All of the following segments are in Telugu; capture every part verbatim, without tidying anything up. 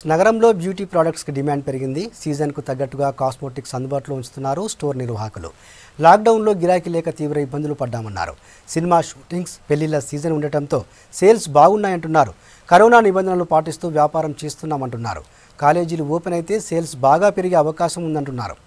నగరంలో బ్యూటీ ప్రొడక్ట్స్కి డిమాండ్ పెరిగింది. సీజన్కు తగ్గట్టుగా కాస్మోటిక్స్ అందుబాటులో ఉంచుతున్నారు స్టోర్ నిర్వాహకులు. లాక్డౌన్లో గిరాకీ లేక తీవ్ర ఇబ్బందులు పడ్డామన్నారు. సినిమా షూటింగ్స్, పెళ్లిళ్ల సీజన్ ఉండటంతో సేల్స్ బాగున్నాయంటున్నారు. కరోనా నిబంధనలు పాటిస్తూ వ్యాపారం చేస్తున్నామంటున్నారు. కాలేజీలు ఓపెన్ అయితే సేల్స్ బాగా పెరిగే అవకాశం ఉందంటున్నారు.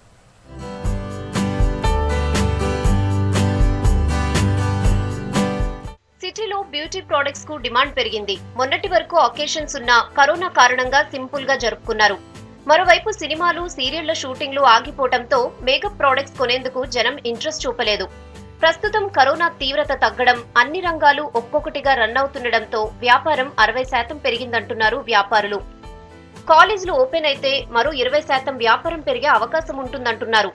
సిటీలో బ్యూటీ ప్రొడక్ట్స్ కు డిమాండ్ పెరిగింది. మొన్నటి వరకు అకేషన్స్ ఉన్న కరోనా కారణంగా సింపుల్ గా జరుపుకున్నారు. మరోవైపు సినిమాలు, సీరియళ్ల షూటింగ్లు ఆగిపోవడంతో మేకప్ ప్రొడక్ట్స్ కొనేందుకు జనం ఇంట్రెస్ట్ చూపలేదు. ప్రస్తుతం కరోనా తీవ్రత తగ్గడం, అన్ని రంగాలు ఒక్కొక్కటిగా రన్ అవుతుండటంతో వ్యాపారం అరవై శాతం పెరిగిందంటున్నారు వ్యాపారులు. కాలేజీలు ఓపెన్ అయితే మరో ఇరవై శాతం వ్యాపారం పెరిగే అవకాశం ఉంటుందంటున్నారు.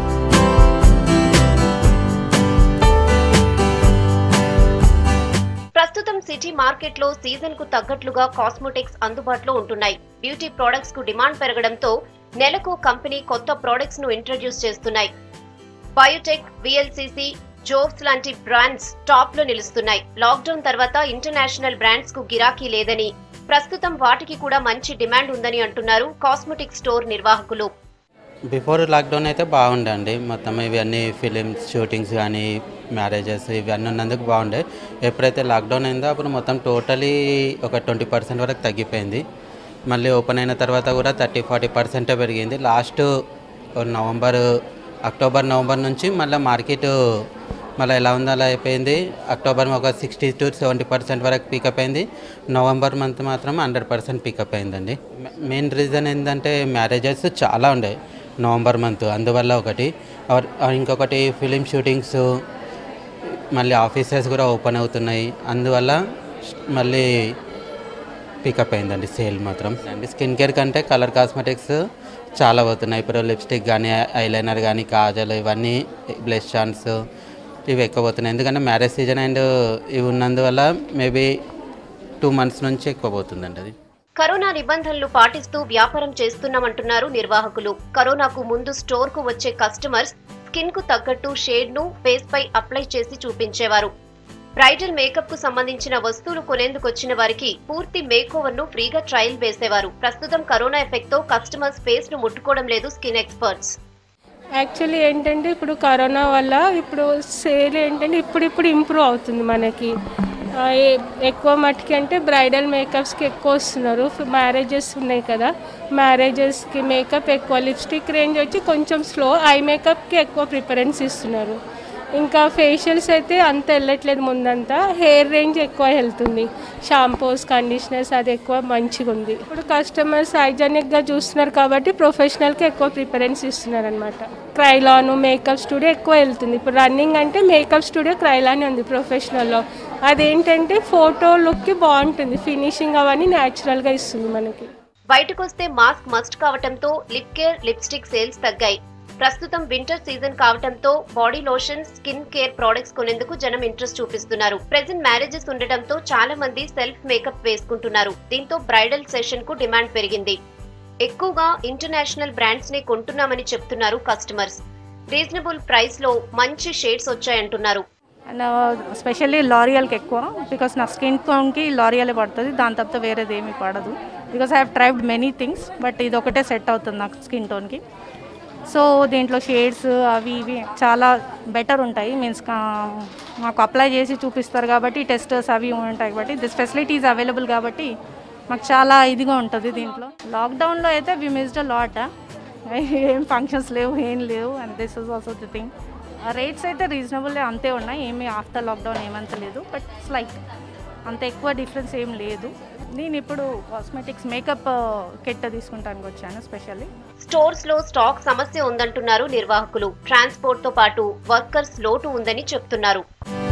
ప్రస్తుతం సిటీ మార్కెట్లో సీజన్ కు తగ్గట్లుగా కాస్మోటిక్స్ అందుబాటులో ఉంటున్నాయి. బ్యూటీ ప్రొడక్ట్స్ కు డిమాండ్ పెరగడంతో నెలకు కంపెనీ కొత్త ప్రొడక్ట్స్ ను ఇంట్రడ్యూస్ చేస్తున్నాయి. బయోటెక్, విఎల్సిసి, జోవ్స్ లాంటి బ్రాండ్స్ టాప్ లో నిలుస్తున్నాయి. లాక్డౌన్ తర్వాత ఇంటర్నేషనల్ బ్రాండ్స్ కు గిరాకీ లేదని, ప్రస్తుతం వాటికి కూడా మంచి డిమాండ్ ఉందని అంటున్నారు కాస్మోటిక్ స్టోర్ నిర్వాహకులు. బిఫోర్ లాక్డౌన్ అయితే బాగుండే అండి. మొత్తం ఇవన్నీ ఫిలిమ్స్ షూటింగ్స్ కానీ, మ్యారేజెస్ ఇవన్నీ ఉన్నందుకు బాగుండే. ఎప్పుడైతే లాక్డౌన్ అయిందో అప్పుడు మొత్తం టోటలీ ఒక ట్వంటీ పర్సెంట్ వరకు తగ్గిపోయింది. మళ్ళీ ఓపెన్ అయిన తర్వాత కూడా థర్టీ ఫార్టీ పర్సెంటే పెరిగింది. లాస్ట్ నవంబర్ అక్టోబర్ నవంబర్ నుంచి మళ్ళీ మార్కెట్ మళ్ళీ ఎలా ఉందో అలా అయిపోయింది. అక్టోబర్ ఒక సిక్స్టీ టు సెవెంటీ పర్సెంట్ వరకు పికప్ అయింది. నవంబర్ మంత్ మాత్రం హండ్రెడ్ పర్సెంట్ పికప్ అయిందండి. మెయిన్ రీజన్ ఏంటంటే మ్యారేజెస్ చాలా ఉండే నవంబర్ మంత్, అందువల్ల ఒకటి. ఇంకొకటి ఫిలిం షూటింగ్స్, మళ్ళీ ఆఫీసెస్ కూడా ఓపెన్ అవుతున్నాయి, అందువల్ల మళ్ళీ పికప్ అయిందండి సేల్ మాత్రం. అండి స్కిన్ కేర్ కంటే కలర్ కాస్మెటిక్స్ చాలా పోతున్నాయి. ఇప్పుడు లిప్స్టిక్ కానీ, ఐలైనర్ కానీ, కాజల్, ఇవన్నీ బ్లష్ షాన్స్ ఇవి ఎక్కువ పోతున్నాయి. ఎందుకంటే మ్యారేజ్ సీజన్ అండ్ ఇవి ఉన్నందువల్ల మేబీ టూ మంత్స్ నుంచి ఎక్కువ పోతుందండి అది. కరోనా నిబంధనలు పాటిస్తూ వ్యాపారం చేస్తున్నామంటున్నారు నిర్వాహకులు. కరోనాకు ముందు స్టోర్ కు వచ్చే కస్టమర్స్ స్కిన్ కు తగ్గట్టు షేడ్ ను ఫేస్ పై అప్లై చేసి చూపించేవారు. బ్రైడల్ మేకప్ కు సంబంధించిన వస్తువులు కొనేందుకు వచ్చిన వారికి పూర్తి మేకోవర్ ను ఫ్రీగా ట్రయల్ వేసేవారు. ప్రస్తుతం కరోనా ఎఫెక్ట్ తో కస్టమర్స్ ఫేస్ ను ముట్టుకోవడం లేదు స్కిన్ ఎక్స్పర్ట్స్. యాక్చువల్లీ ఏంటంటే ఇప్పుడు కరోనా వల్ల ఇప్పుడు సేల్ ఏంటంటే ఇప్పుడిప్పుడు ఇంప్రూవ్ అవుతుంది మనకి. ఎక్కువ మట్టుకి అంటే బ్రైడల్ మేకప్స్కి ఎక్కువ వస్తున్నారు. మ్యారేజెస్ ఉన్నాయి కదా, మ్యారేజెస్కి మేకప్ ఎక్కువ. లిప్స్టిక్ రేంజ్ వచ్చి కొంచెం స్లో, ఐ మేకప్కి ఎక్కువ ప్రిఫరెన్స్ ఇస్తున్నారు. ఇంకా ఫేషియల్స్ అయితే అంత వెళ్ళట్లేదు ముందంతా. హెయిర్ రేంజ్ ఎక్కువ వెళ్తుంది, షాంపూస్, కండిషనర్స్ అది ఎక్కువ మంచిగా ఉంది. ఇప్పుడు కస్టమర్స్ హైజెనిక్గా చూస్తున్నారు కాబట్టి ప్రొఫెషనల్కి ఎక్కువ ప్రిఫరెన్స్ ఇస్తున్నారు అనమాట. క్రైలాను, మేకప్ స్టూడియో ఎక్కువ వెళ్తుంది. ఇప్పుడు రన్నింగ్ అంటే మేకప్ స్టూడియో క్రైలానే ఉంది ప్రొఫెషనల్లో. అదేంటంటే ఫోటో లుక్కి బాగుంటుంది, ఫినిషింగ్ అవన్నీ న్యాచురల్గా ఇస్తుంది మనకి. బయటకు వస్తే మాస్క్ మస్ట్ కావడంతో లిప్ కేర్, లిప్స్టిక్ సేల్స్ తగ్గాయి. ప్రస్తుతం వింటర్ సీజన్ కావడంతో body lotion, skin care products కొనేందుకు జనం ఇంట్రెస్ట్ చూపిస్తున్నారు. ప్రెజెంట్ మ్యారేజెస్ ఉండటంతో చాలా మంది సెల్ఫ్ మేకప్ వేసుకుంటున్నారు. దీంతో బ్రైడల్ సెషన్ కు డిమాండ్ పెరిగింది. ఎక్కువగా ఇంటర్నేషనల్ బ్రాండ్స్ ని కొంటున్నామని చెప్తున్నారు కస్టమర్స్. రీజనబుల్ ప్రైస్ లో మంచి షేడ్స్ వచ్చాయంటున్నారు. స్పెషల్లీ లారియల్కి ఎక్కువ, బికాస్ నా స్కిన్ టోన్కి లారియలే పడుతుంది, దాని తప్ప వేరేది ఏమీ పడదు. Because I have tried many things, but ఇది ఒకటే సెట్ అవుతుంది నాకు స్కిన్ టోన్కి. సో దీంట్లో షేడ్స్ అవి ఇవి చాలా బెటర్ ఉంటాయి. మీన్స్ మాకు అప్లై చేసి చూపిస్తారు కాబట్టి, టెస్టర్స్ అవి ఉంటాయి కాబట్టి, దిస్ ఫెసిలిటీస్ అవైలబుల్ కాబట్టి మాకు చాలా ఇదిగా ఉంటుంది దీంట్లో. లాక్డౌన్లో అయితే వి మిస్డ్ అ లాట్. ఏం ఫంక్షన్స్ లేవు, ఏం లేవు, and this is also the thing. Rates అయితే రీజనబుల్ అంతే ఉన్నాయి, ఏమి ఆఫ్టర్ లాక్డౌన్ ఏమంత లేదు, బట్ స్లైట్ అంత ఎక్కువ డిఫరెన్స్ ఏం లేదు. నేను ఇప్పుడు కాస్మెటిక్స్ మేకప్ కిట్ తీసుకుంటానికి వచ్చాను స్పెషల్లీ. స్టోర్స్ లో స్టాక్ సమస్య ఉందంటున్నారు నిర్వాహకులు. ట్రాన్స్పోర్ట్ తో పాటు వర్కర్స్ లోటు ఉందని చెప్తున్నారు.